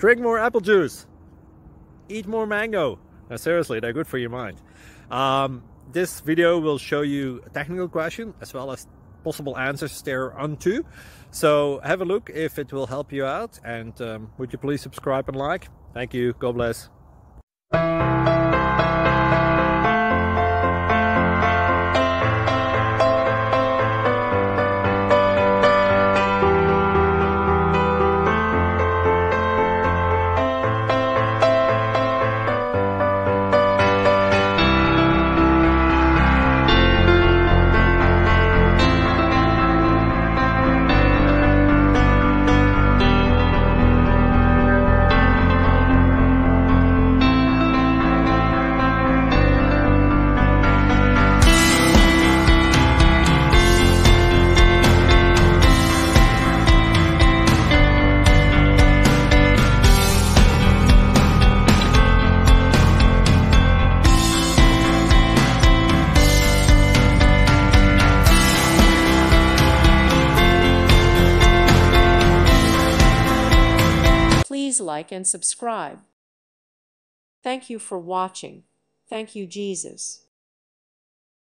Drink more apple juice. Eat more mango. Now, seriously, they're good for your mind. This video will show you a technical question as well as possible answers thereunto. So have a look if it will help you out, and would you please subscribe and like? Thank you. God bless. Please like and subscribe. Thank you for watching. Thank you, Jesus.